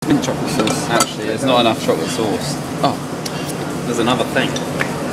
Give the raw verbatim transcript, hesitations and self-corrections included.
Mint chocolate sauce. Actually, there's not enough chocolate sauce. Oh. There's another thing.